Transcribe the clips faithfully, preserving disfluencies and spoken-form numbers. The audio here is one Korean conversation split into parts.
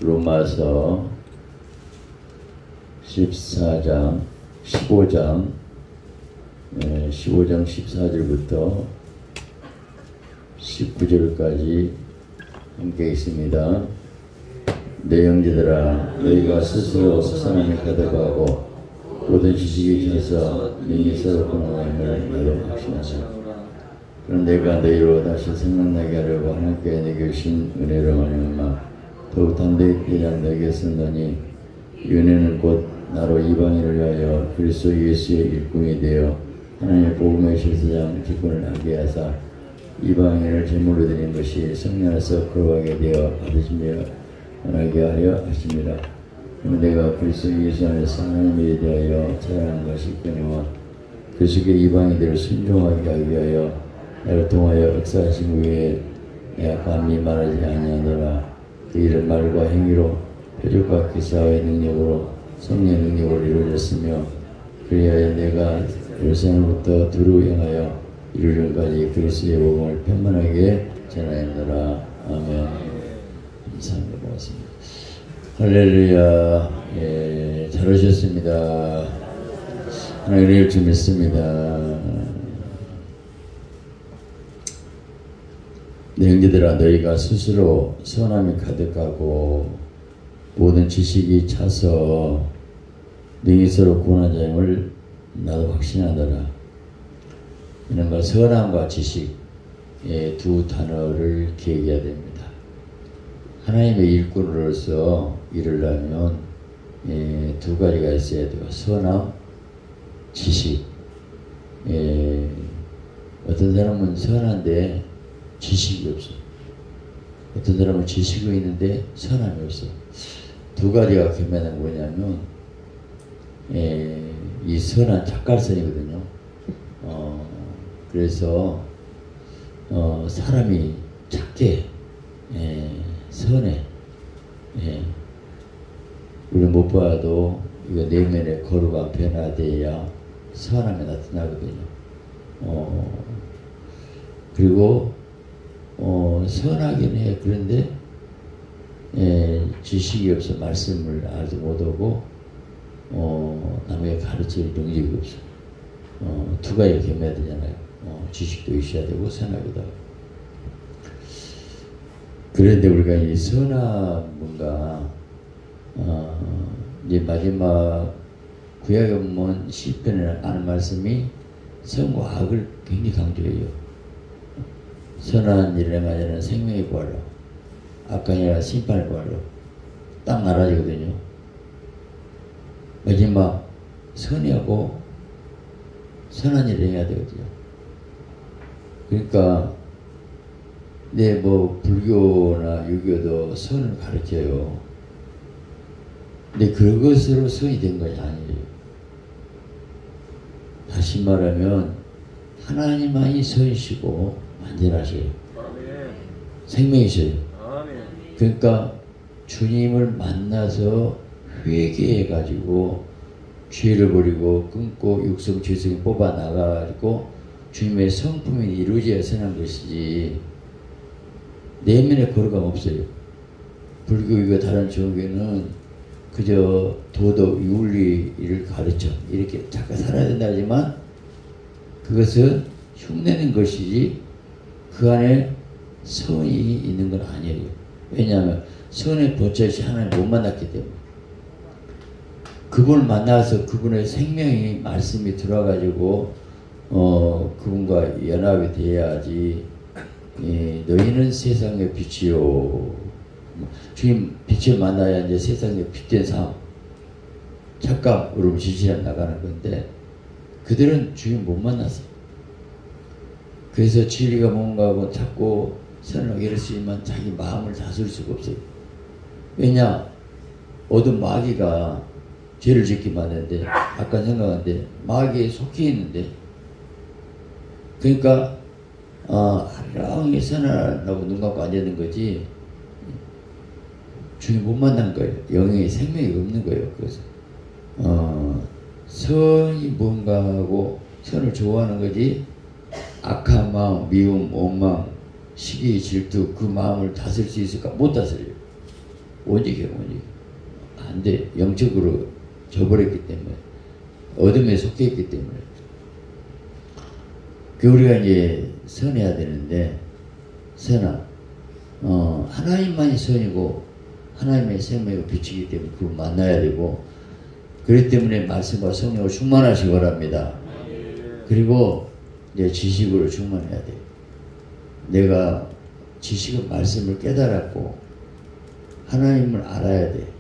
로마서 십사 장, 십오 장, 예, 십오 장 십사 절부터 십구 절까지 함께 있습니다. 내 형제들아, 너희가 스스로 사람이 가득하고 모든 지식이 차서 능히 서럽구나 함을 나도 확신하자. 그럼 내가 너희로 다시 생각나게 하려고 하나님께 내게 주신 은혜로 말미암아 더욱 담대히 너에게 쓴다니, 은혜는 곧 나로 이방인을 위하여 그리스도 예수의 일꾼이 되어 하나님의 복음의 실사장 직분을 하게 하사 이방인을 제물로 드린 것이 성령 안에서 거룩하게 되어 받으시며 원하게 하려 하십니다. 내가 그리스도 예수 안에서 하나님에 대하여 자랑한 것이 있거니와 그 속에 이방인들을 순종하게 하기 위하여 나를 통하여 역사하신 후에 내가 감히 말하지 아니하노라. 그들의 말과 행위로 표적과 기사의 능력으로 성령의 능력으로 이루어졌으며, 그리하여 내가 예루살렘부터 두루 향하여 이르기까지 그리스도의 복음을 편만하게 전하였노라. 아멘. 감사합니다. 고맙습니다. 할렐루야. 예, 잘하셨습니다. 하나님을 좀 믿습니다. 내 형제들아, 너희가 스스로 선함이 가득하고 모든 지식이 차서 능히 서로 구원한 자임을 나도 확신하더라. 이른바 선함과 지식의 두 단어를 기억해야 됩니다. 하나님의 일꾼으로서 일을 하면 예, 두 가지가 있어야 돼요. 선함, 지식. 예, 어떤 사람은 선한데 지식이 없어. 어떤 사람은 지식이 있는데 선함이 없어. 두 가지가 겸하는 뭐냐면, 예, 이 선한 착갈선이거든요. 어, 그래서 어, 사람이 착게, 예, 선해. 예, 우리 못 봐도 이거 내면의 거룩한 변화되어야 선함이 나타나거든요. 어, 그리고 어, 선하긴 해. 그런데 예, 지식이 없어. 말씀을 알지 못하고 어, 남에게 가르칠 능력이 없어. 어, 두 가지가 겸해야 되잖아요. 어, 지식도 있어야 되고 선하기도 하고. 그런데 우리가 이 선한 뭔가 어, 이제 마지막 구약에 보면 시편에 하는 말씀이 선과 악을 굉장히 강조해요. 선한 일을 행하자는 생명의 부활로, 악한 일은 심판의 부활로 딱 나눠지거든요. 마지막 선하고 선한 일을 해야 되거든요. 그러니까 내 뭐 불교나 유교도 선을 가르쳐요. 근데 그것으로 선이 된 것이 아니에요. 다시 말하면 하나님만이 선이시고 완전하세요. 생명이세요. 그러니까 주님을 만나서 회개해가지고 죄를 버리고 끊고 육성 죄성이 뽑아 나가가지고 주님의 성품이 이루어져야 선한 것이지 내면에 거룩함 없어요. 불교이고 다른 종교는 그저 도덕, 윤리를 가르쳐 이렇게 잠깐 살아야 된다 하지만 그것은 흉내낸 것이지 그 안에 선이 있는 건 아니에요. 왜냐하면 선의 본chất 하나님 못 만났기 때문에. 그분을 만나서 그분의 생명이 말씀이 들어가지고 어, 그분과 연합이 돼야지. 예, 너희는 세상의 빛이요. 주님 빛을 만나야 이제 세상의 빛된 삶, 착각으로 지시해 나가는 건데 그들은 주님 못 만났어. 그래서 진리가 뭔가 하고 자꾸 선을 이럴 수 있지만 자기 마음을 다스릴 수가 없어요. 왜냐? 어떤 마귀가 죄를 짓게 만드는데 아까 생각하는데 마귀에 속해 있는데 그러니까 어, 하루종일 선하라고 눈 감고 앉아있는 거지 주님 못 만난 거예요. 영의 생명이 없는 거예요. 그래서 어, 선이 뭔가 하고 선을 좋아하는 거지 악한 마음, 미움, 원망, 시기, 질투 그 마음을 다스릴 수 있을까? 못 다스려요. 오직이에요, 오직. 안 돼. 영적으로 져버렸기 때문에. 어둠에 속해 있기 때문에. 그 우리가 이제 선해야 되는데, 선아, 어, 하나님만이 선이고, 하나님의 생명이고 빛이기 때문에 그걸 만나야 되고, 그렇기 때문에 말씀과 성령으로 충만하시기 바랍니다. 그리고 이제 지식으로 충만해야 돼요. 내가 지식은 말씀을 깨달았고 하나님을 알아야 돼.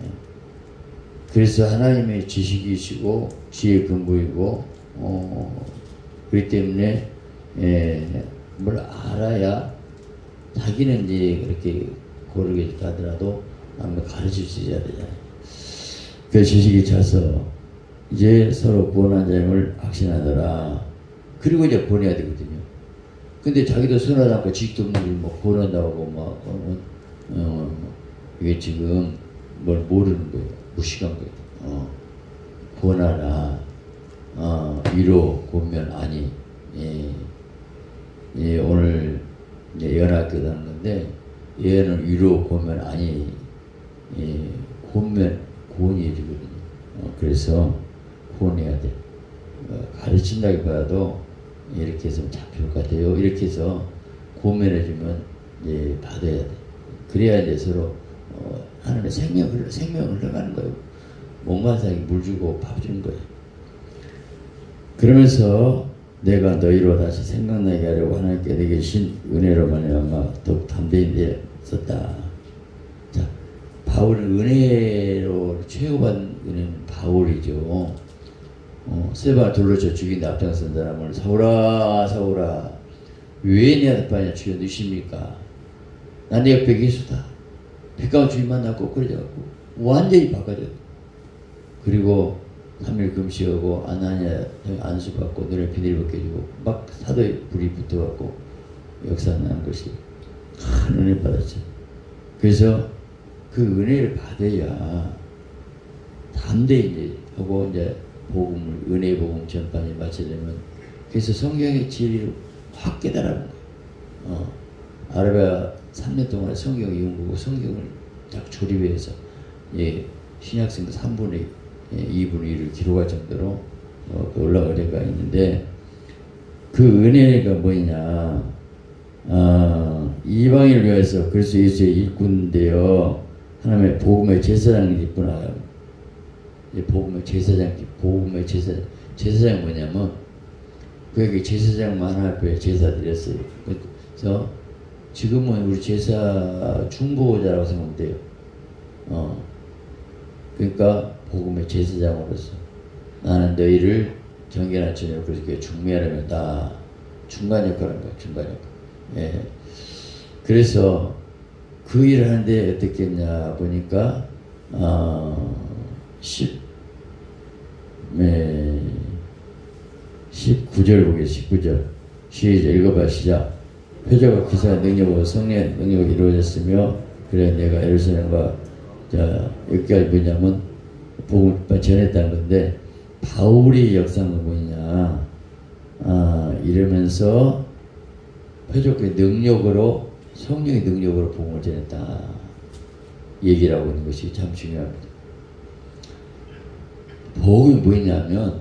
그래서 하나님의 지식이시고 지혜의 근본이고 어, 그렇기 때문에 에, 뭘 알아야 자기는 이제 그렇게 고르게 가더라도 남을 가르칠 수 있어야 되잖아요. 그 지식이 차서 이제 서로 구원한 자임을 확신하더라. 그리고 이제 구원해야 되거든요. 근데 자기도 선하지 않고 지식도 없는 걸 뭐 구원한다고 하고 막 어, 어, 이게 지금 뭘 모르는 거예요. 무식한 거예요. 어, 구원하라. 어, 위로 고면 아니. 예, 예, 오늘 이제 연합교 하는 건데 얘는 위로 고면 아니. 예, 고면 구원이 되거든요. 어, 그래서 구원해야 돼. 어, 가르친다기보다도 이렇게 해서 잡힐 것 같아요. 이렇게 해서 구원해주면 이제 받아야 돼. 그래야 이제 서로 어, 하나님의 생명을 생명을 흘러가는 거예요. 몸만 살기 물 주고 밥 주는 거예요. 그러면서 내가 너희로 다시 생각나게 하려고 하나님께 내게 신 은혜로 말미암아 더욱 담대히 썼다. 자, 바울은 은혜로 최고받은 은혜는 바울이죠. 어, 스데반을 돌려쳐 죽인다 앞장선 사람을 사울아 사울아 왜 내 앞에 빠냐 주여 누십니까? 난 내 옆에 계수다. 백가운 주인 만났고 그러자고 완전히 바꿔줘. 그리고 삼 일 금식하고 아나니아 안수받고 눈에 비닐 벗겨주고 막 사도에 불이 붙어갖고 역사하는 것이 큰 은혜 받았죠. 그래서 그 은혜를 받아야 담대히 이제 하고 이제 복음을 은혜 복음 전반에 마치려면 그래서 성경의 진리를 확 깨달아본 거예요. 어, 아라비아 삼 년 동안 성경 연구고 성경을 딱 조립해서 예, 신약성 삼분의 예, 이분의 일을 기록할 정도로 어, 올라갈 때가 있는데 그 은혜가 뭐냐? 아, 이방인을 위해서 그리스도 예수의 일꾼 되어 하나님의 복음의 제사장이 있구나. 복음의 제사장, 복음의 제사, 제사장이 뭐냐면, 그에게 제사장만 하나 앞에 제사 드렸어요. 그래서 지금은 우리 제사 중보자라고 생각하면 돼요. 어. 그러니까 복음의 제사장으로서 나는 너희를 정결한 처녀로 그렇게 중매하려면 다 중간 역할을 한 거야, 중간 역할. 예. 그래서 그 일을 하는데 어떻게 했냐 보니까, 어, 십, 네, 십구 절 보겠습니다. 십구 절. 시작, 읽어봐, 시작. 표적과 기사와 능력과 성령의 능력이 이루어졌으며, 그래 내가 예루살렘과, 자, 여기까지 뭐냐면, 복음을 전했다는 건데, 바울의 역사는 뭐냐, 아, 이러면서, 표적과 능력으로, 성령의 능력으로 복음을 전했다. 얘기를 하고 있는 것이 참 중요합니다. 복음이 뭐냐면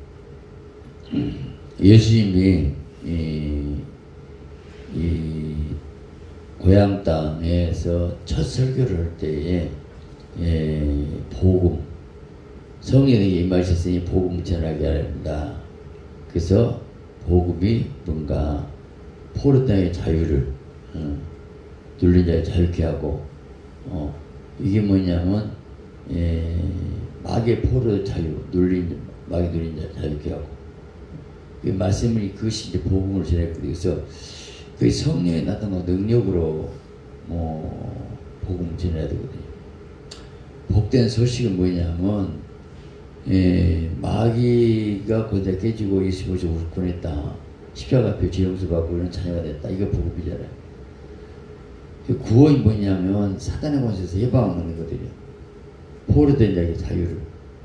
예수님이 이, 이 고향 땅에서 첫 설교를 할 때에 예, 복음 성령에게 임하셨으니 복음 전하게 하렵니다. 그래서 복음이 뭔가 포로 땅의 자유를 어, 눌린 자의 자유케 하고 어, 이게 뭐냐면 예, 마귀의 포로 자유, 눌린, 마귀 눌린 자 자유케 하고. 그 말씀이 그것이 이제 복음을 전했거든요. 그래서 그 성령에 나타난 능력으로 뭐, 복음을 전해야 되거든요. 복된 소식은 뭐냐면, 예, 마귀가 거기다 깨지고 예수님을 구원했다. 십자가 앞에 죄 용서 받고 이런 자녀가 됐다. 이거 복음이잖아요. 그 구원이 뭐냐면, 사단의 권세에서 해방하는 거거든요. 포로된 자에게 자유를,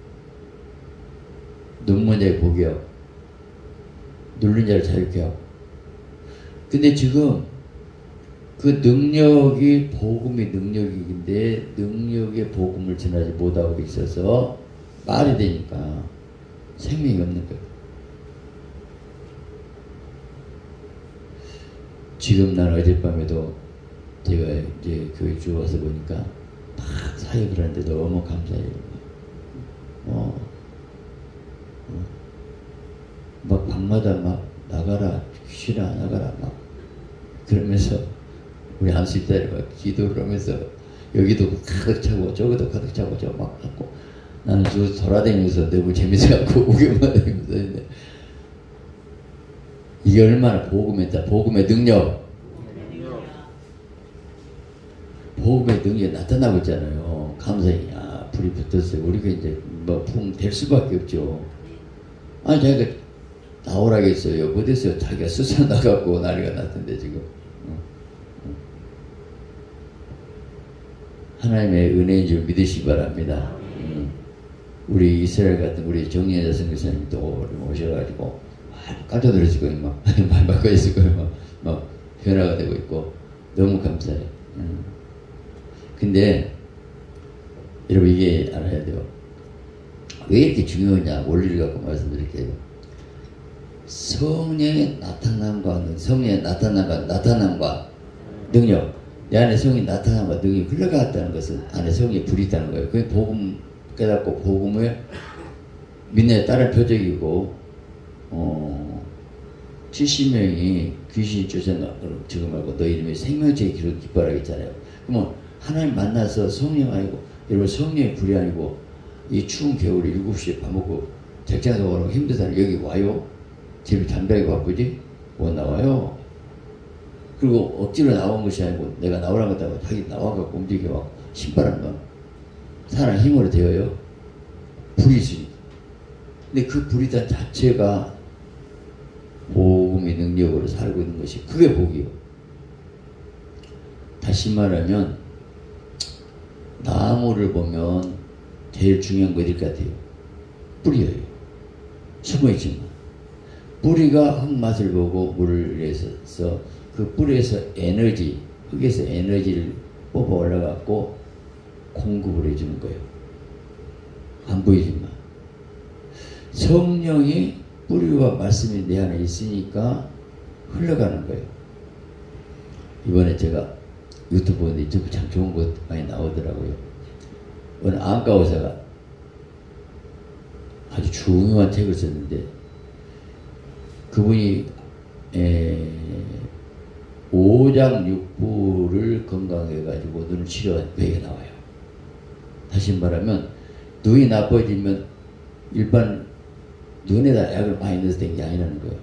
눈먼 자에게 보게 하고, 눌린 자를 자유케 하고. 근데 지금 그 능력이 복음의 능력인데 능력의 복음을 전하지 못하고 있어서 말이 되니까 생명이 없는 거예요. 지금 난 어젯밤에도 제가 이제 교회 주 와서 보니까 막 사역을 하는데 너무 감사해요. 어, 어. 막 방마다 막 나가라, 귀신아 나가라 막 그러면서 우리 안수집사님 막 기도를 하면서 여기도 가득 차고 저기도 가득 차고 저 막 하고 나는 저 돌아다니면서 너무 재밌어갖고 구경만 다니면서 했는데 이게 얼마나 복음의 복음의 능력 복음의 능력이 나타나고 있잖아요. 감사히 아 불이 붙었어요. 우리가 이제 뭐 풍 될 수밖에 없죠. 아니 자기가 나오라겠어요. 못했어요. 자기가 스스로 나가고 난리가 났던데 지금. 하나님의 은혜인 줄 믿으시기 바랍니다. 음. 우리 이스라엘 같은 우리 정예자 선교사님도 오셔가지고 깜짝 놀랐을 거예요. 막 말 바꿔 있을 거예요. 막, 막 변화가 되고 있고 너무 감사해요. 음. 근데 여러분 이게 알아야 돼요. 왜 이렇게 중요하냐 원리를 갖고 말씀드릴게요. 성령의 나타남과 성령의 나타남과 나타남과 능력 내 안에 성이 나타남과 능력이 흘러갔다는 것은 안에 성의 불이 있다는 거예요. 그게 복음 깨닫고 복음을 믿는 다른 표적이고 어, 칠십 명이 귀신이 쫓아나 지금 말고 너 이름에 생명체의 기록 기뻐라 했잖아요. 그러면 하나님 만나서 성령 아니고 여러분 성령의 불이 아니고 이 추운 겨울에 일곱 시에 밥 먹고 직장에서 오라고 힘든 사람 여기 와요? 집이 담배가 바쁘지? 못 나와요. 그리고 억지로 나온 것이 아니고 내가 나오라고 했다고 자기 나와갖고 움직여갖고 신발한 건 사람 힘으로 되어요. 불이 있으니까. 근데 그 불이단 자체가 복음의 능력으로 살고 있는 것이 그게 복이요. 다시 말하면 나무를 보면 제일 중요한 거 어딜 것 같아요? 뿌리예요. 숨어있지만 뿌리가 흙맛을 보고 물을 내서 그 뿌리에서 에너지, 흙에서 에너지를 뽑아 올라갖고 공급을 해주는 거예요. 안 보이지만 성령이 뿌리와 말씀이 내 안에 있으니까 흘러가는 거예요. 이번에 제가 유튜브 보는데 유튜브 참 좋은 것 많이 나오더라고요. 어느 안과 의사가 아주 중요한 책을 썼는데 그분이 에, 오장육부를 건강해가지고 눈을 치료한 그 얘기가 나와요. 다시 말하면 눈이 나빠지면 일반 눈에다 약을 많이 넣어서 된 게 아니라는 거예요.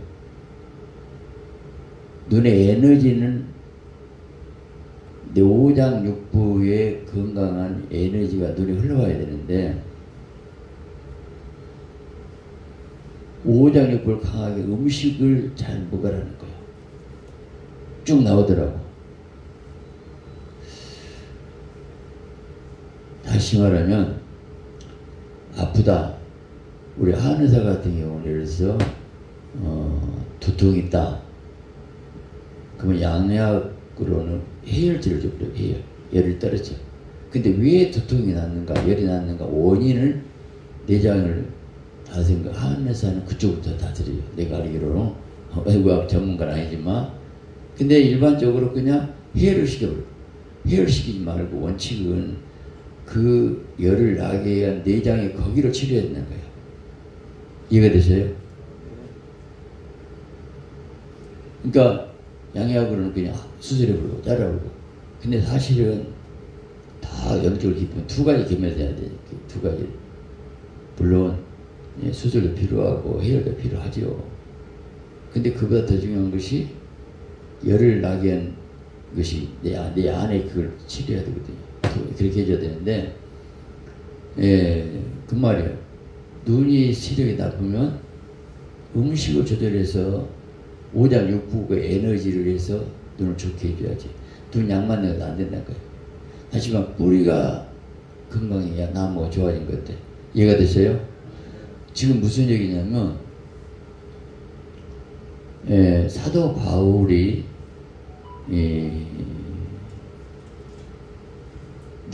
눈의 에너지는 내 오장육부의 건강한 에너지가 눈에 흘러가야 되는데 오장육부를 강하게 음식을 잘 먹으라는 거예요. 쭉 나오더라고. 다시 말하면 아프다. 우리 한의사 같은 경우는 예를 들어서 어, 두통이 있다. 그러면 양약으로는 해열제를 줘버려요. 해열. 열을 떨어져. 근데 왜 두통이 났는가 열이 났는가 원인을 내장을 다스린가 한의사는 그쪽부터 다스려요. 내가 알기로는 의학 전문가는 아니지만 근데 일반적으로 그냥 해열을 시켜버려요. 해열시키지 말고 원칙은 그 열을 나게 위한 내장의 거기로 치료해야 되는 거예요. 이해가 되세요? 그러니까 양약으로는 그냥 수술해버리고 자르고 근데 사실은 다 영적으로 깊으면 두 가지 겸해져야 돼요. 두 가지. 물론 수술도 필요하고 해열도 필요하죠. 근데 그보다 더 중요한 것이 열을 나게 한 것이 내, 내 안에 그걸 치료해야 되거든요. 그렇게 해줘야 되는데 예, 그 말이에요. 눈이 시력이 나쁘면 음식을 조절해서 오장육부의 에너지를 해서 눈을 좋게 해줘야지. 눈 약만 내도 안 된다는 거예요. 하지만 뿌리가 건강해야 나무가 좋아진 것 같아. 이해가 되세요? 지금 무슨 얘기냐면 예, 사도 바울이 예,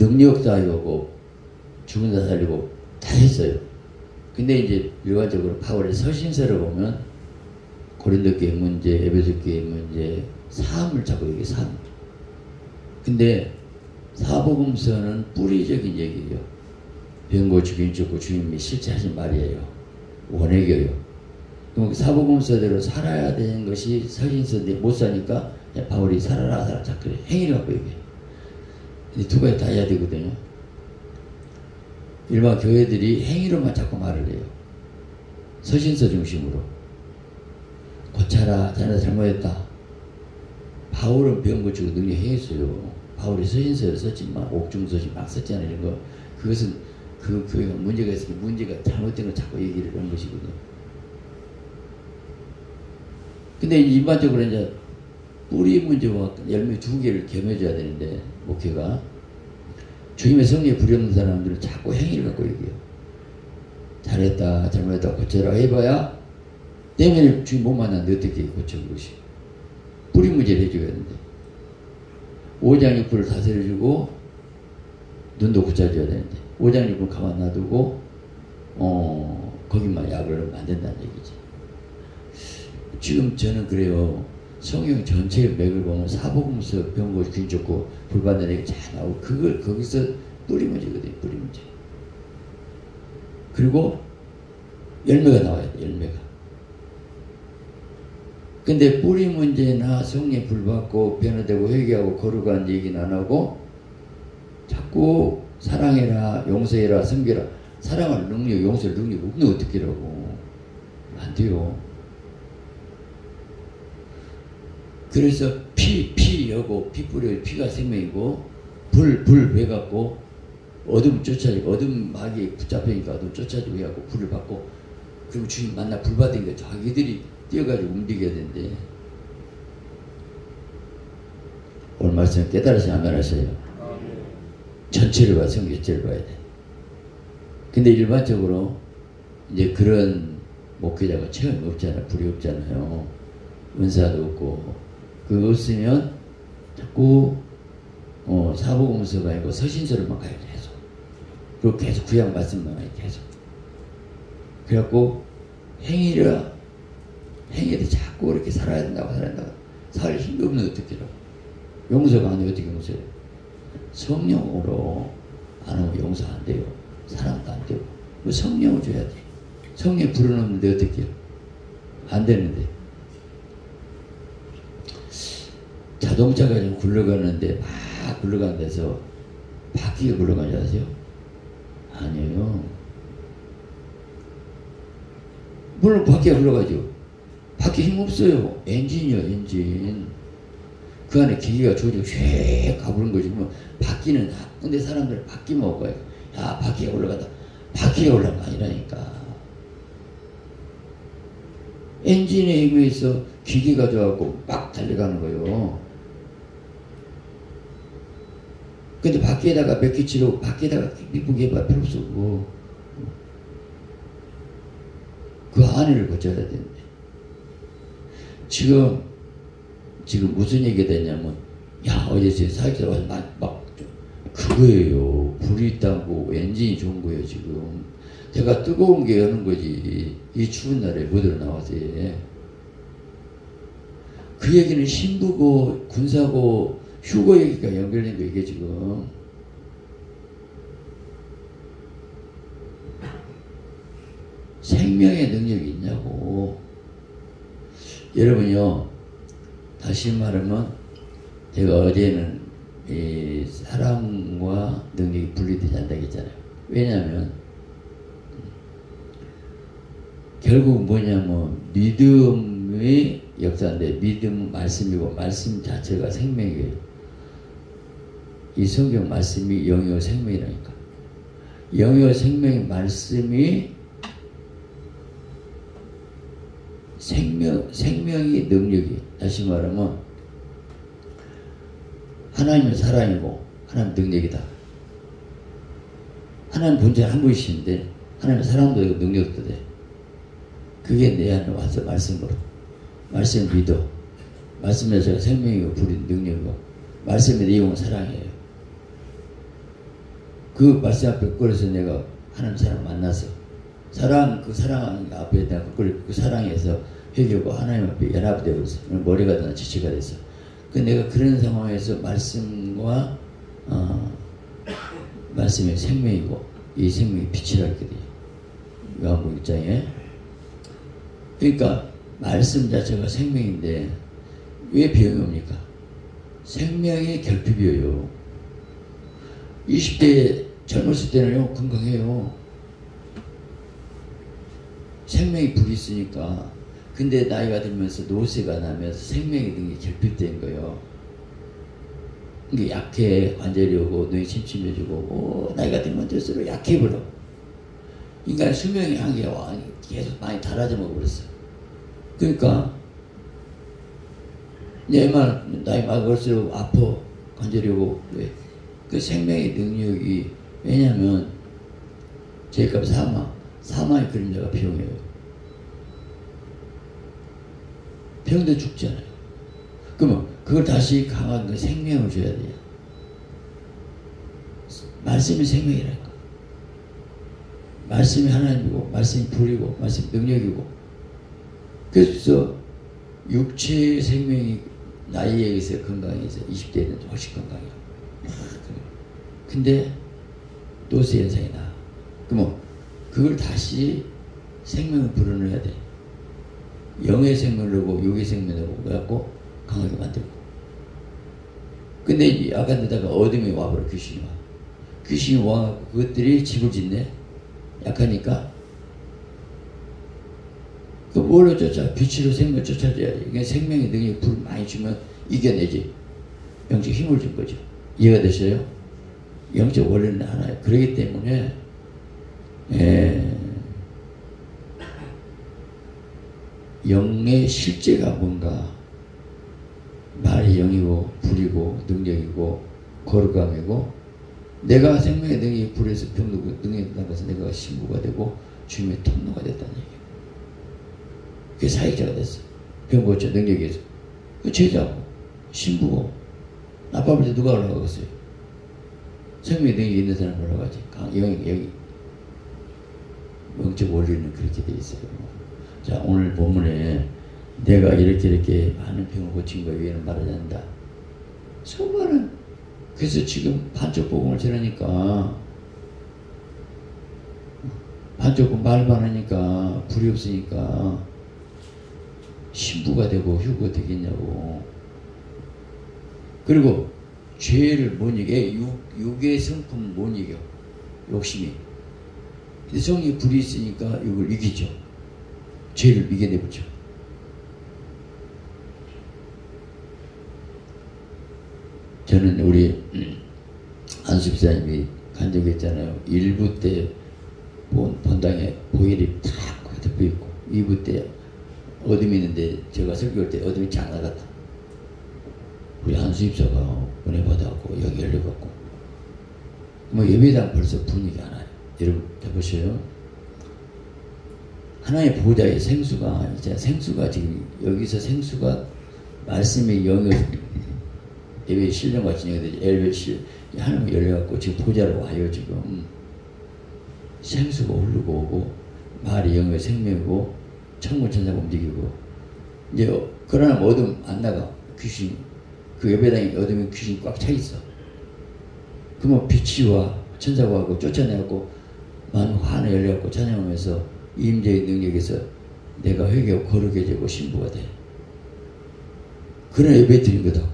능력도 하고 죽은 자 살리고 다 했어요. 근데 이제 일반적으로 바울의 서신서를 보면 고린도 교회 문제, 에베소 교회 문제, 사함을 자꾸 얘기해. 사함. 근데 사복음서는 뿌리적인 얘기예요. 병고 죽인 죽고 주님이 실제 하신 말이에요. 원해교요. 그럼 사복음서대로 살아야 되는 것이 서신서인데 못 사니까 바울이 살아라 살아라 자꾸 행위를 갖고 얘기해요. 근데 두 가지 다 해야 되거든요. 일반 교회들이 행위로만 자꾸 말을 해요. 서신서 중심으로. 고쳐라, 자네 잘못했다. 바울은 병 고치고 능력 행했어요. 바울이 서신서를 썼지만 옥중서신 막 썼잖아요. 이런 거. 그것은 그 교회가 문제가 있으면 문제가 잘못된 걸 자꾸 얘기를 하는 것이거든요. 근데 일반적으로 이제 뿌리 문제와 열매 두 개를 겸해줘야 되는데 목회가 주님의 성령에 불이 없는 사람들은 자꾸 행위를 갖고 얘기해요. 잘했다, 잘못했다, 고쳐라 해봐야 때문에 주님 못 만났는데 어떻게 고쳐 그것이. 뿌리 문제를 해줘야 되는데 오장육부를 다스려주고 눈도 고쳐줘야 되는데 오장육부 가만 놔두고 어 거기만 약을 넣으면 안 된다는 얘기지. 지금 저는 그래요. 성경 전체의 맥을 보면 사복음서 병고 균 좋고 불받는 얘기 잘 나오고 그걸 거기서 뿌리 문제거든요. 뿌리 문제. 그리고 열매가 나와야 돼. 열매가. 근데 뿌리 문제나 성령에 불받고 변화되고 회개하고 거룩한 얘기는 안 하고 자꾸 사랑해라, 용서해라, 섬겨라. 사랑할 능력, 용서할 능력 없는 어떻게 라고. 안 돼요. 그래서 피, 피 여고, 피 뿌려, 피가 생명이고, 불, 불 해갖고, 어둠 쫓아지고, 어둠 마귀에 붙잡히니까 어둠 쫓아지고 해갖고, 불을 받고, 그리고 주님 만나 불 받으니까 자기들이 뛰어가지고 움직여야 되는데, 오늘 말씀 깨달으시 안 하셔요. 전체를 봐야, 성경 전체를 봐야 돼. 근데 일반적으로, 이제 그런 목회자가 체험이 없잖아요. 불이 없잖아요. 은사도 없고, 그거 없으면 자꾸 어, 사복음서가 아니고 서신서를만 가야 돼. 계속. 그리고 계속 구약 말씀만 가야 돼. 계속. 그래갖고 행위를 행위를 자꾸 그렇게 살아야 된다고 살아야 된다고 살 힘도 없는 어떻게 라고. 용서가 안 돼. 어떻게 용서해. 성령으로 안 하면 용서 안 돼요. 사랑도 안 되고. 성령을 줘야 돼. 성령 불어넣는데 어떻게 해요. 안 되는데. 자동차가 좀 굴러가는데 막 굴러가는 데서 바퀴가 굴러가는지 아세요? 아니에요. 물론 바퀴가 굴러가죠. 바퀴 힘 없어요. 엔진이요, 엔진. 그 안에 기계가 조지고 휙 가부는 거지. 그러면 바퀴는, 근데 사람들은 바퀴만 올 거예요. 야, 바퀴가 올라가다. 바퀴가 올라간 거 아니라니까. 엔진에 힘에 있어 기계가 좋아갖고 막 달려가는 거예요. 근데 밖에다가 몇 개 치고 밖에다가 이쁘게 해봐 필요 없어. 그 안을 거쳐야 되는데 지금 지금 무슨 얘기가 됐냐면 야 어제 제 사회자 와서 막, 막 그거예요. 불이 있다고 엔진이 좋은 거예요. 지금 제가 뜨거운 게 여는 거지. 이 추운 날에 뭐들 나와서 그 얘기는 신부고 군사고 휴거 얘기가 연결된 거 이게 지금. 생명의 능력이 있냐고. 여러분요, 다시 말하면 제가 어제는 이 사랑과 능력이 분리되지 않다고 했잖아요. 왜냐하면 결국 뭐냐면 믿음의 역사인데 믿음은 말씀이고 말씀 자체가 생명이에요. 이 성경 말씀이 영이요 생명이라니까. 영이요 생명의 말씀이 생명, 생명이 능력이. 다시 말하면 하나님은 사랑이고 하나님 능력이다. 하나님 본질 한 분이신데 하나님은 사랑도 되고 능력도 돼. 그게 내 안에 와서 말씀으로. 말씀 믿어. 말씀에 제가 생명이고 불이 능력이고 말씀의 내용은 사랑이에요. 그 말씀 앞에 거려서 내가 하나님 사람 만나서 사랑 그 사랑 앞에 내가 그 사랑에서 회개하고 하나님 앞에 연합되고 있어. 머리가 다 지체가 됐어. 그 내가 그런 상황에서 말씀과 어, 말씀이 생명이고 이 생명이 빛이라 했거든요. 요한복음 일 장에. 그러니까 말씀 자체가 생명인데 왜 병이 옵니까? 생명의 결핍이에요. 이십 대 젊었을 때는요 건강해요. 생명이 불이 있으니까. 근데 나이가 들면서 노쇠가 나면서 생명의 능력이 결핍된 거예요. 이게 약해, 관절이 오고 눈이 침침해지고 오, 나이가 들면 들수록 약해버려. 인간 수명의 한계가 계속 많이 달아져 먹어버렸어. 그러니까 내 말 나이 먹을수록 아파, 관절이 오고. 왜? 그 생명의 능력이, 왜냐면 제값 사망, 사망의 그림자가 병이에요. 병도 죽잖아요. 그러면 그걸 다시 강한 그 생명을 줘야 돼요. 말씀이 생명이라니까. 말씀이 하나님이고 말씀이 불이고 말씀이 능력이고. 그래서 육체의 생명이 나이에 의해서 건강해서 이십 대에는 훨씬 건강해요. 근데 노쇠 현상이 나. 그러면 그걸 다시 생명을 불어넣어야 돼. 영의 생명을 하고 육의 생명을 하고 그래갖고 강하게 만들고. 근데 약간 데다가 어둠이 와버려. 귀신이 와. 귀신이 와갖고 그것들이 집을 짓네. 약하니까. 그 뭘로 쫓아? 빛으로 생명을 쫓아줘야지. 이게 생명의 능력이 불 많이 주면 이겨내지. 영적 힘을 준 거죠. 이해가 되셔요? 영적 원리는 하나예요. 그렇기 때문에 예, 영의 실제가 뭔가 말이 영이고 불이고 능력이고 거룩함이고 내가 생명의 능력이 불에서 병도 능력이 나가서 내가 신부가 되고 주님의 통로가 됐다는 얘기예요. 그게 사역자가 됐어. 병 고쳐 능력에서. 그 제자고 신부고 나빠볼 때 누가 올라가겠어요? 생명의 능력이 있는 사람 올라가지. 영이 여기 영적 원리는 그렇게 돼 있어요. 자, 오늘 본문에 내가 이렇게 이렇게 많은 병을 고친 거에 위에는 말하지 않는다. 수많은. 그래서 지금 반쪽복음을 전하니까 반쪽복 말만 하니까 불이 없으니까 신부가 되고 휴거가 되겠냐고. 그리고 죄를 못 이겨. 육, 육의 성품은 못 이겨. 욕심이. 성이 불이 있으니까 육을 이기죠. 죄를 이겨내보죠. 저는 우리 안수집사님이 간 적이 있잖아요. 일 부 때 본, 본당에 보일이 탁 덮여 있고 이 부 때 어둠이 있는데 제가 설교할 때 어둠이 쫙 나갔다. 우리 안수집사가 은혜 받아갖고 여기 열려갖고 뭐 예배당 벌써 분위기 안 와요. 여러분 해보셔요. 하나의 보좌의 생수가 이제 생수가 지금 여기서 생수가 말씀의 영을 예배 실령 같은 얘기들 예배 실 하나님 열려갖고 지금 보좌로 와요. 지금 생수가 흐르고 오고 말이 영의 생명이고 천군 천사가 움직이고 이제 그러나 어둠 안 나가. 귀신 그 예배당에 어둠에 귀신이 꽉 차 있어. 그러면 빛이 와 천사가 와고 쫓아내갖고 마음 환히 열려갖고 찬양하면서 임재의 능력에서 내가 회개하고 거룩해 되고 신부가 돼. 그런 예배 드린 거다고.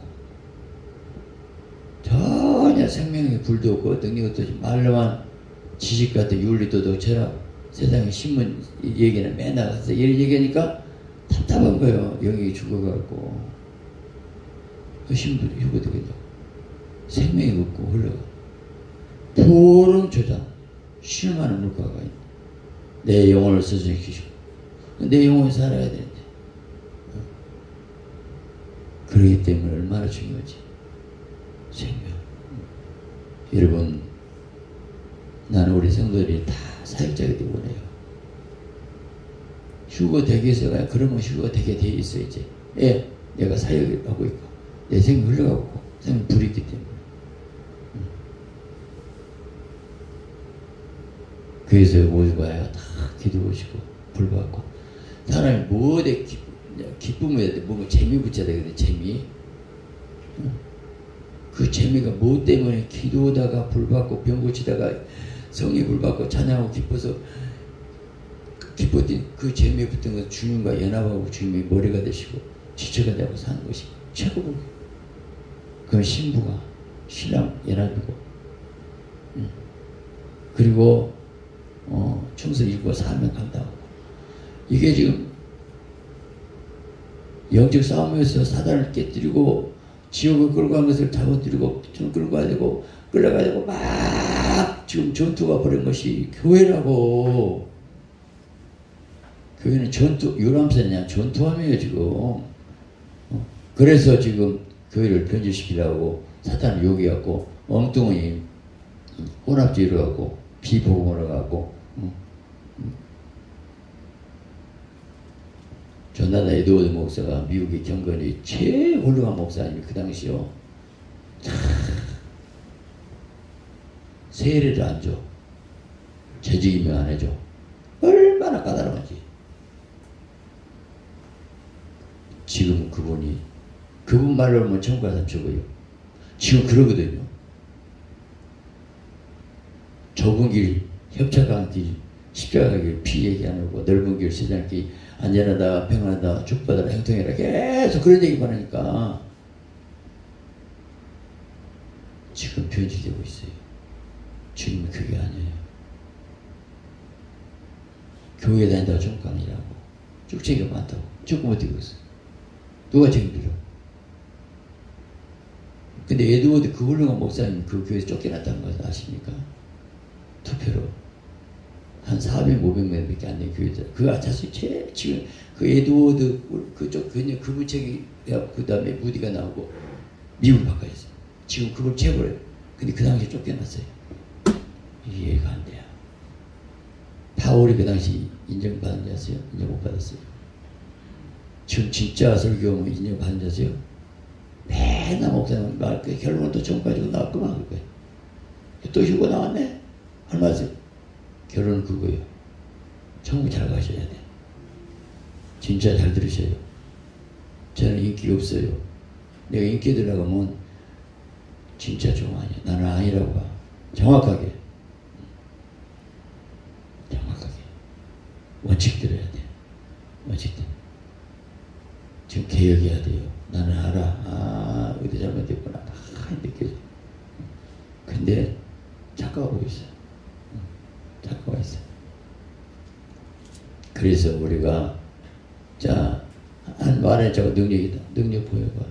전혀 생명의 불도 없고 능력도 없고 말로만 지식 같은 윤리도덕 철학 세상의 신문 얘기는 맨날 가서 이런 얘기하니까 답답한 거예요. 영이 죽어가고 그 신부도 휴거되겠죠. 생명이 없고 흘러가. 푸른 조장 실만한 물가가 있네. 내 영혼을 서정시키시고 내 영혼이 살아야 되는데 그러기 때문에 얼마나 중요하지. 생명. 여러분 나는 우리 성도들이 다 사역자가 되기 원해요. 휴거 되게 해서가 그러면 휴거 되게 돼 있어. 이제 예, 내가 사역을 하고 있고 내 생명이 흘러가고 생명 불이 있기 때문에 교회에서 모두 가요. 다 기도하시고 불 받고. 사람이 뭐에 기쁨에 뭔가 재미 붙여야 되거든. 재미. 그 재미가 뭐 때문에 기도하다가 불 받고 병 고치다가 성이 불 받고 찬양하고 기뻐서 기뻤던 그 재미에 붙은 건 주님과 연합하고 주님이 머리가 되시고 지체가 되고 사는 것이 최고고, 그건 신부가 신랑 연합이고, 그리고 어, 충성 일과 사명 감당하고. 이게 지금 영적 싸움에서 사단을 깨뜨리고 지옥을 끌고 간 것을 잡아뜨리고 좀 끌고 가야 되고 끌려가야 되고 막 지금 전투가 벌인 것이 교회라고. 교회는 전투, 유람선이냐 전투함이에요 지금. 어? 그래서 지금 교회를 변질시키려고 사탄을 요기해갖고 엉뚱히 혼합주의로 갖고 비복음으로 갖고. 어? 조나단 에드워드 목사가 미국의 경건이 제일 훌륭한 목사님이 그 당시요. 세례를 안 줘. 재직임명 안 해줘. 얼마나 까다로운지. 지금 그분이 그분 말로 하면 천국 가서 죽어요. 지금 그러거든요. 좁은 길, 협착한 길, 십자가 길, 피 얘기 안 하고 넓은 길, 세상 길, 안전하다, 평안하다, 축복받아라, 행통해라, 계속 그런 얘기만 하니까 지금 변질되고 있어요. 주님이 그게 아니에요. 교회 다닌다고 천국 아니라고. 쭉쟁이가 많다고. 쭉 못되고 있어요. 누가 책임지려? 근데 에드워드 그 훌륭한 목사님 그 교회에서 쫓겨났다는 거 아십니까? 투표로. 한 사백, 오백 명밖에 안 된 교회들. 그 자수 제일 지금 그 에드워드 그쪽 그냥 그분 책이 그 다음에 무디가 나오고 미국을 바꿔야지. 지금 그걸 최고래요. 근데 그 당시에 쫓겨났어요. 이해가 안 돼요. 파월이 그 당시 인정받은 자세요? 인정 못 받았어요. 지금 진짜 설교하면 인정받은 자세요? 맨날 목사님 말, 그 결론은 또 정 가지고 나왔구만, 그 거예요. 또 휴고 나왔네? 얼마지? 결론은 그거예요. 천국 잘 가셔야 돼. 진짜 잘 들으셔요. 저는 인기 없어요. 내가 인기 들어가면 진짜 좀 아니야. 나는 아니라고 봐. 정확하게. 정확하게. 원칙 들어야 돼. 원칙 들어. 지금 개혁해야 돼요. 나는 알아. 아, 어디 잘못됐구나. 아, 느껴져. 근데 착각하고 있어요. 착각하고 있어요. 그래서 우리가 자, 한 말에 저거 능력이다. 능력 보여봐.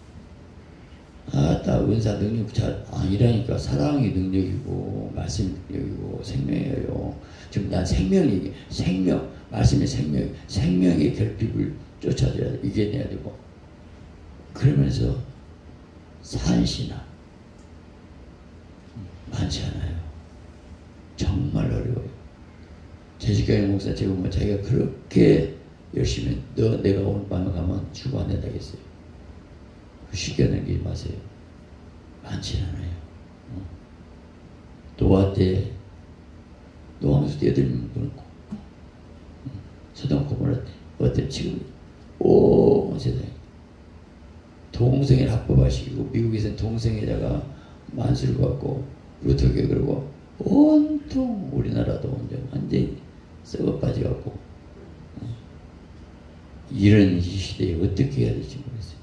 아, 나 은사 능력 잘 아니라니까. 사랑이 능력이고 말씀이 능력이고 생명이에요. 지금 난 생명이 생명 말씀의 생명 생명의 결핍을 쫓아줘야 돼. 이겨내야 되고. 그러면서 산신화 많지 않아요. 정말 어려워요. 제지경의 목사 제가 보면 자기가 그렇게 열심히 너 내가 오늘 밤에 가면 죽어 안 된다겠어요. 쉽게 넘기지 마세요. 많지 않아요. 어. 노아 때 노아에서 여덟 명 그렇고 소돔 고모라 때 어때 지금 온 세상에 동성애 합법화시키고 미국에서는 동성애자가 만수를 받고 루터교 그러고 온통 우리나라도 완전 완전히 썩어 빠져갖고 어. 이런 이 시대에 어떻게 해야 될지 모르겠어요.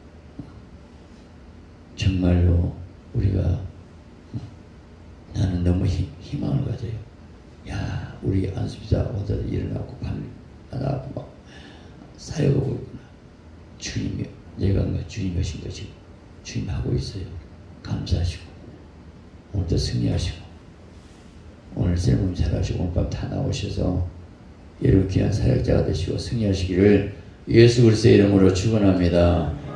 정말로 우리가 어. 나는 너무 희, 희망을 가져요. 야, 우리 안수비자 오다 일어나고 밤 나가고 막 사역하고 있구나. 주님이 내가 한 거 주님이 하신 거 지금 주님 하고 있어요. 감사하시고 오늘도 승리하시고 오늘 sermon 잘하시고 오늘 밤 다 나오셔서 여러분 귀한 사역자가 되시고 승리하시기를 예수 그리스도의 이름으로 축원합니다.